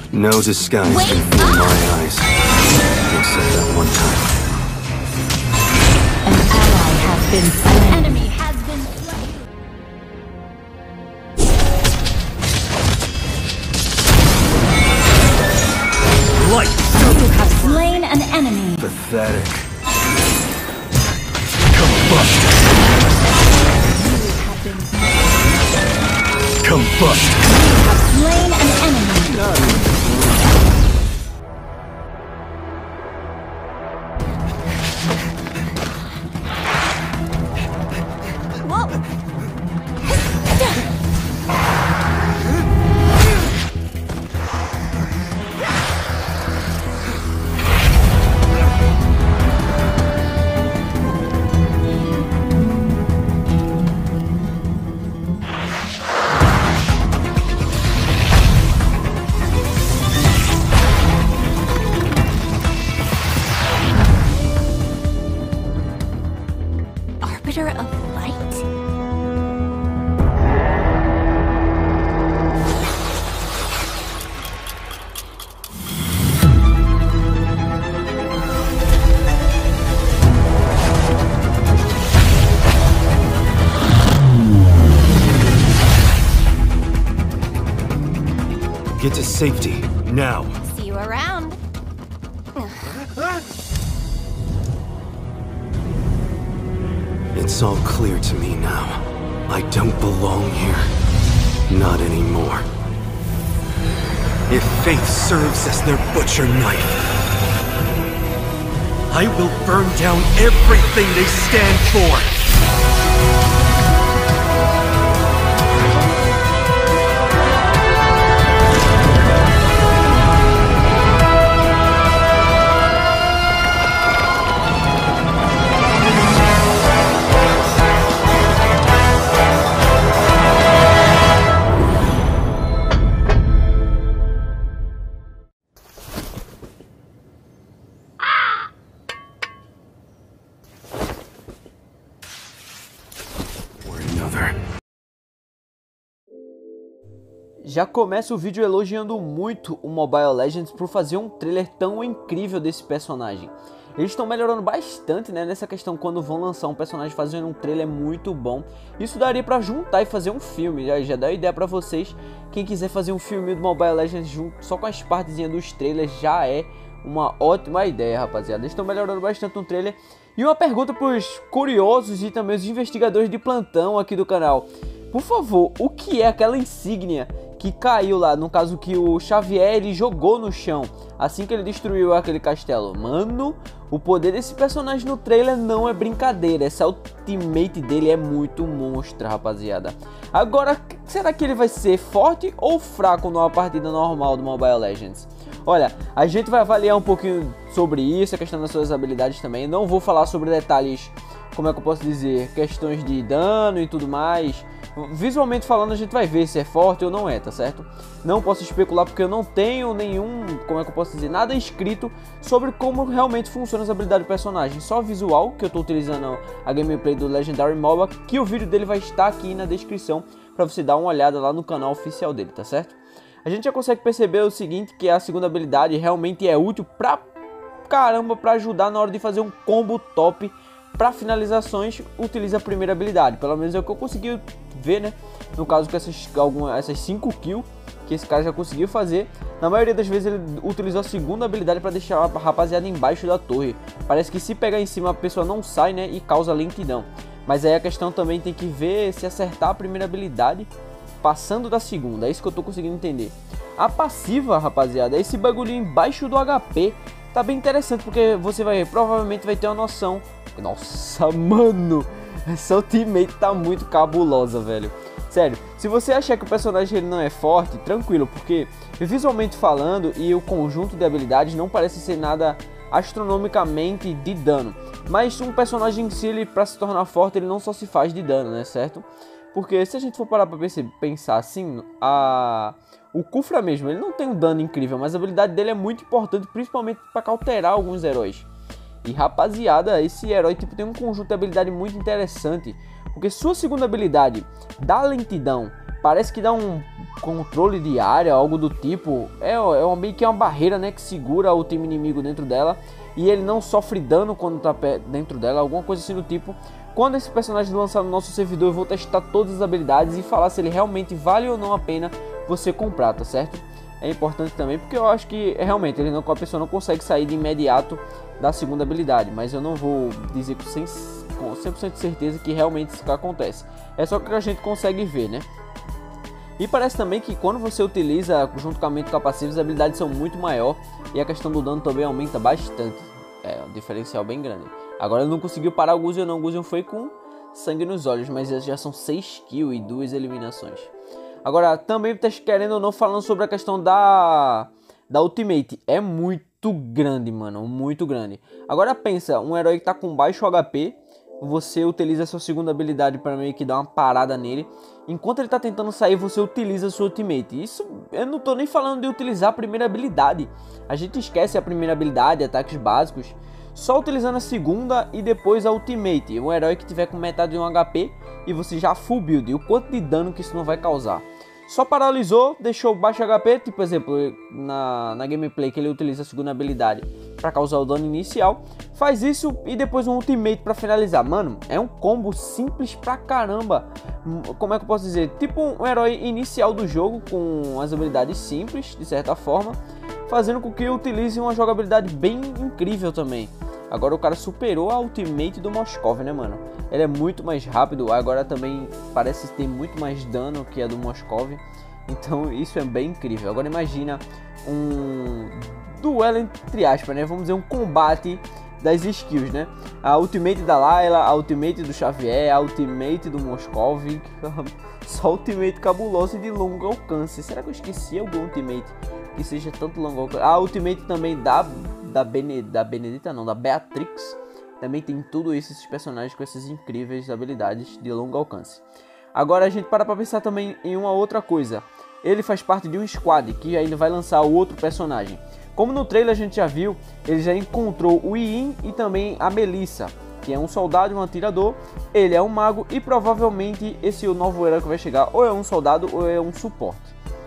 No disguise can fool my eyes. Can't say that one time. An ally has been slain. An enemy has been slain. Light! You have slain an enemy. Pathetic. Combust! Combust! You have slain an enemy. Arbiter of light? Get to safety, now. See you around. It's all clear to me now. I don't belong here. Not anymore. If faith serves as their butcher knife, I will burn down everything they stand for! Já começa o vídeo elogiando muito o Mobile Legends por fazer um trailer tão incrível desse personagem. Eles estão melhorando bastante, né, nessa questão quando vão lançar um personagem fazendo um trailer muito bom. Isso daria pra juntar e fazer um filme, já dá ideia pra vocês. Quem quiser fazer um filme do Mobile Legends junto, só com as partezinhas dos trailers, já é uma ótima ideia, rapaziada. Eles estão melhorando bastante no trailer. E uma pergunta pros curiosos e também os investigadores de plantão aqui do canal. Por favor, o que é aquela insígnia que caiu lá, no caso que o Xavier ele jogou no chão assim que ele destruiu aquele castelo? Mano, o poder desse personagem no trailer não é brincadeira. Essa ultimate dele é muito monstro, rapaziada. Agora, será que ele vai ser forte ou fraco numa partida normal do Mobile Legends? Olha, a gente vai avaliar um pouquinho sobre isso, a questão das suas habilidades também. Não vou falar sobre detalhes, como é que eu posso dizer, questões de dano e tudo mais. Visualmente falando, a gente vai ver se é forte ou não é, tá certo? Não posso especular porque eu não tenho nenhum, como é que eu posso dizer, nada escrito sobre como realmente funciona as habilidades do personagem. Só visual, que eu tô utilizando a gameplay do Legendary MOBA, que o vídeo dele vai estar aqui na descrição pra você dar uma olhada lá no canal oficial dele, tá certo? A gente já consegue perceber o seguinte, que a segunda habilidade realmente é útil pra caramba, pra ajudar na hora de fazer um combo top. Para finalizações, utiliza a primeira habilidade. Pelo menos é o que eu consegui ver, né? No caso, com essas 5 kills que esse cara já conseguiu fazer. Na maioria das vezes ele utilizou a segunda habilidade para deixar a rapaziada embaixo da torre. Parece que se pegar em cima a pessoa não sai, né? E causa lentidão. Mas aí a questão também tem que ver se acertar a primeira habilidade passando da segunda. É isso que eu tô conseguindo entender. A passiva, rapaziada, é esse bagulhinho embaixo do HP. Tá bem interessante porque você provavelmente vai ter uma noção. Nossa, mano, essa ultimate tá muito cabulosa, velho. Sério, se você achar que o personagem ele não é forte, tranquilo, porque visualmente falando e o conjunto de habilidades não parece ser nada astronomicamente de dano. Mas um personagem em si, ele, pra se tornar forte, ele não só se faz de dano, né, certo? Porque se a gente for parar pra pensar assim, o Khufra mesmo, ele não tem um dano incrível, mas a habilidade dele é muito importante, principalmente pra cauterar alguns heróis. E rapaziada, esse herói tipo, tem um conjunto de habilidade muito interessante, porque sua segunda habilidade dá lentidão, parece que dá um controle de área, algo do tipo. Meio que é uma barreira, né, que segura o time inimigo dentro dela. E ele não sofre dano quando tá dentro dela, alguma coisa assim do tipo. Quando esse personagem lançar no nosso servidor, eu vou testar todas as habilidades e falar se ele realmente vale ou não a pena você comprar, tá certo? É importante também, porque eu acho que realmente a pessoa não consegue sair de imediato da segunda habilidade. Mas eu não vou dizer com 100% de certeza que realmente isso acontece. É só que a gente consegue ver, né? E parece também que quando você utiliza juntamente com a passiva, as habilidades são muito maior e a questão do dano também aumenta bastante. É um diferencial bem grande. Agora ele não conseguiu parar o Gusion, não. O Gusion foi com sangue nos olhos, mas já são 6 kills e 2 eliminações. Agora, também tá querendo ou não, falando sobre a questão da Ultimate. É muito grande, mano, muito grande. Agora pensa, um herói que tá com baixo HP, você utiliza a sua segunda habilidade para meio que dar uma parada nele. Enquanto ele tá tentando sair, você utiliza a sua Ultimate. Isso, eu não tô nem falando de utilizar a primeira habilidade. A gente esquece a primeira habilidade, ataques básicos. Só utilizando a segunda e depois a Ultimate. Um herói que tiver com metade de um HP e você já full build. E o quanto de dano que isso não vai causar. Só paralisou, deixou baixo HP, tipo exemplo, na gameplay que ele utiliza a segunda habilidade para causar o dano inicial. Faz isso e depois um Ultimate para finalizar. Mano, é um combo simples pra caramba. Como é que eu posso dizer? Tipo um herói inicial do jogo com as habilidades simples, de certa forma. Fazendo com que eu utilize uma jogabilidade bem incrível também. Agora o cara superou a Ultimate do Moskov, né, mano? Ele é muito mais rápido, agora também parece ter muito mais dano que a do Moskov. Então isso é bem incrível. Agora imagina um duelo entre aspas, né? Vamos dizer, um combate das skills, né? A Ultimate da Layla, a Ultimate do Xavier, a Ultimate do Moskov. Só Ultimate cabulosa e de longo alcance. Será que eu esqueci algum Ultimate que seja tanto longo alcance? A Ultimate também da Benedita não, da Beatrix. Também tem tudo isso, esses personagens com essas incríveis habilidades de longo alcance. Agora a gente para pra pensar também em uma outra coisa. Ele faz parte de um squad que ainda vai lançar o outro personagem. Como no trailer a gente já viu, ele já encontrou o Yin e também a Melissa, que é um soldado e um atirador. Ele é um mago e provavelmente esse novo herói que vai chegar ou é um soldado ou é um suporte.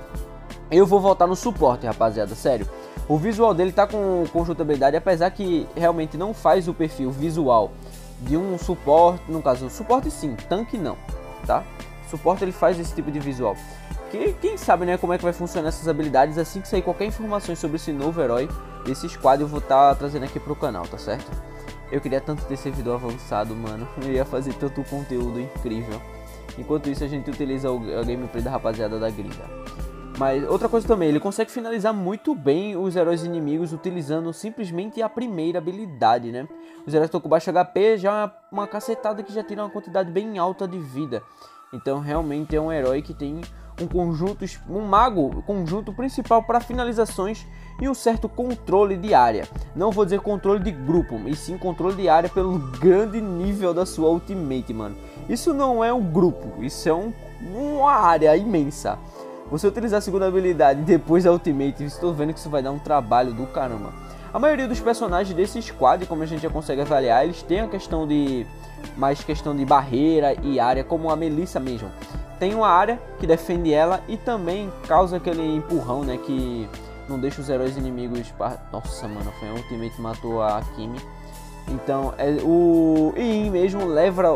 Eu vou voltar no suporte, rapaziada, sério. O visual dele tá com conjuntibilidade, apesar que realmente não faz o perfil visual de um suporte, no caso, suporte sim, tanque não, tá? Suporte ele faz esse tipo de visual. Quem sabe, né, como é que vai funcionar essas habilidades. Assim que sair qualquer informação sobre esse novo herói, esse squad, eu vou estar trazendo aqui pro canal, tá certo? Eu queria tanto ter servidor avançado, mano, eu ia fazer tanto conteúdo incrível. Enquanto isso a gente utiliza a gameplay da rapaziada da gringa. Mas outra coisa também, ele consegue finalizar muito bem os heróis inimigos utilizando simplesmente a primeira habilidade, né? Os heróis estão com baixo HP, já é uma cacetada que já tira uma quantidade bem alta de vida. Então realmente é um herói que tem um conjunto, um mago, conjunto principal para finalizações e um certo controle de área. Não vou dizer controle de grupo, e sim controle de área pelo grande nível da sua Ultimate, mano. Isso não é um grupo, isso é uma área imensa. Você utilizar a segunda habilidade depois da Ultimate, estou vendo que isso vai dar um trabalho do caramba. A maioria dos personagens desse squad, como a gente já consegue avaliar, eles têm a questão de barreira e área, como a Melissa mesmo. Tem uma área que defende ela e também causa aquele empurrão, né, que não deixa os heróis inimigos... Nossa, mano, foi a Ultimate que matou a Kimi. Então, o Yin mesmo leva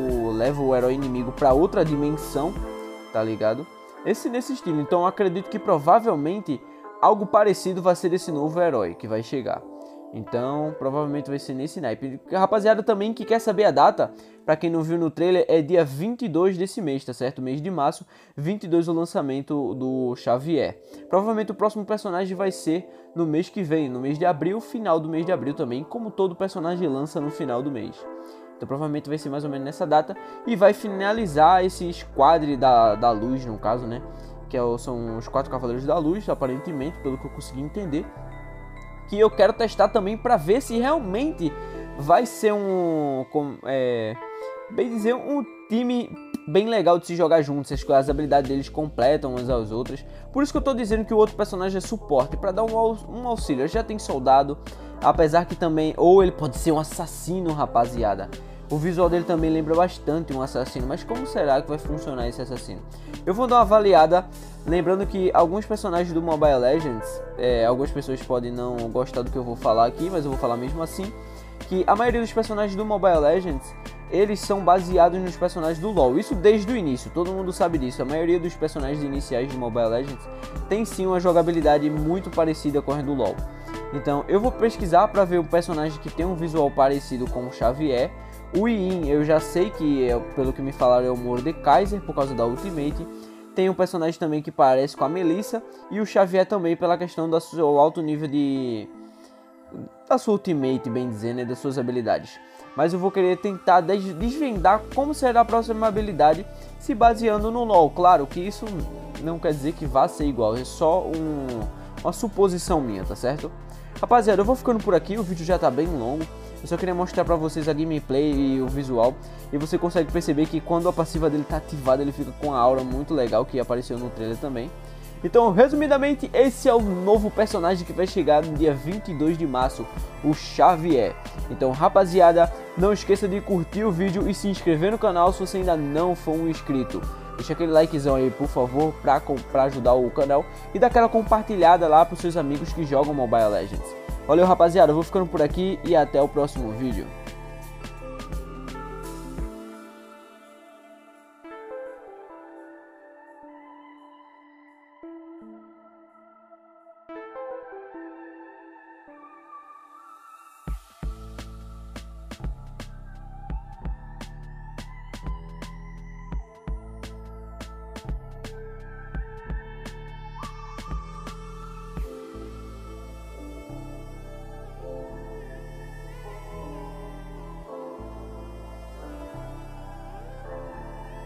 o herói inimigo para outra dimensão, tá ligado? Nesse estilo. Então eu acredito que provavelmente algo parecido vai ser esse novo herói que vai chegar. Então provavelmente vai ser nesse naipe. Rapaziada, também que quer saber a data, pra quem não viu no trailer, é dia 22 desse mês, tá certo? Mês de março, 22 o lançamento do Xavier. Provavelmente o próximo personagem vai ser no mês que vem, no mês de abril, final do mês de abril também, como todo personagem lança no final do mês. Então provavelmente vai ser mais ou menos nessa data. E vai finalizar esse esquadre da luz, no caso, né? Que são os 4 Cavaleiros da Luz, aparentemente, pelo que eu consegui entender. Que eu quero testar também para ver se realmente vai ser um time bem legal de se jogar junto. Se as habilidades deles completam umas às outras. Por isso que eu tô dizendo que o outro personagem é suporte, para dar um auxílio. Ele já tem soldado, apesar que também... Ou ele pode ser um assassino, rapaziada. O visual dele também lembra bastante um assassino, mas como será que vai funcionar esse assassino? Eu vou dar uma avaliada Lembrando que alguns personagens do Mobile Legends, algumas pessoas podem não gostar do que eu vou falar aqui, mas eu vou falar mesmo assim, que a maioria dos personagens do Mobile Legends, eles são baseados nos personagens do LoL. Isso desde o início, todo mundo sabe disso. A maioria dos personagens iniciais de Mobile Legends tem sim uma jogabilidade muito parecida com a do LoL. Então eu vou pesquisar para ver um personagem que tem um visual parecido com o Xavier. O Yin eu já sei que, pelo que me falaram, é o Mordekaiser por causa da Ultimate. Tem um personagem também que parece com a Melissa. E o Xavier também pela questão do seu alto nível da sua Ultimate, bem dizendo, das suas habilidades. Mas eu vou querer tentar desvendar como será a próxima habilidade se baseando no LoL. Claro que isso não quer dizer que vá ser igual, é só uma suposição minha, tá certo? Rapaziada, eu vou ficando por aqui, o vídeo já tá bem longo. Eu só queria mostrar pra vocês a gameplay e o visual. E você consegue perceber que quando a passiva dele tá ativada, ele fica com a aura muito legal, que apareceu no trailer também. Então, resumidamente, esse é o novo personagem que vai chegar no dia 22 de março, o Xavier. Então, rapaziada, não esqueça de curtir o vídeo e se inscrever no canal se você ainda não for um inscrito. Deixa aquele likezão aí, por favor, pra ajudar o canal. E dá aquela compartilhada lá pros seus amigos que jogam Mobile Legends. Valeu, rapaziada, eu vou ficando por aqui e até o próximo vídeo.